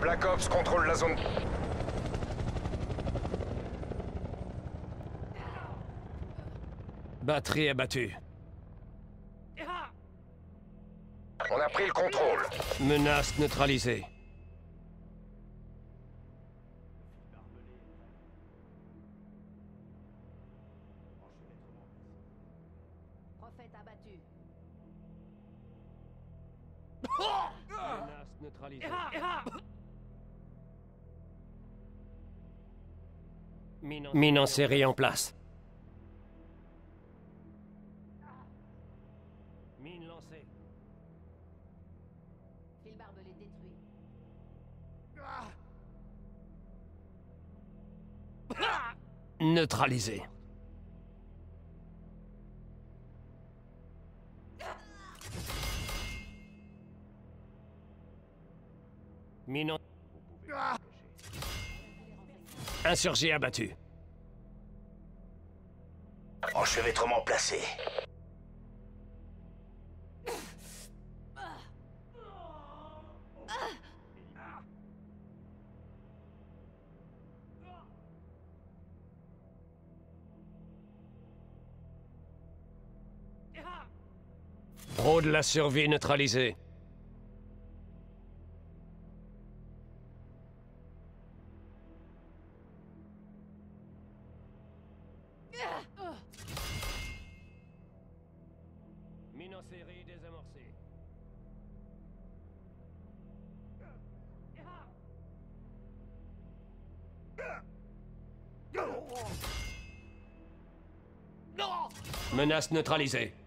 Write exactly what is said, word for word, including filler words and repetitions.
Black Ops contrôlent la zone... Batterie abattue. On a pris le contrôle. Menace neutralisée. Prophète abattu. Menace neutralisée. Mine en, Mine en série en place. Mine lancée. Fil barbelé détruit. Neutralisée. Mine en... Insurgé abattu. Enchevêtrement placé. Pro de la survie neutralisée. Mine en série désamorcée. Menace neutralisée.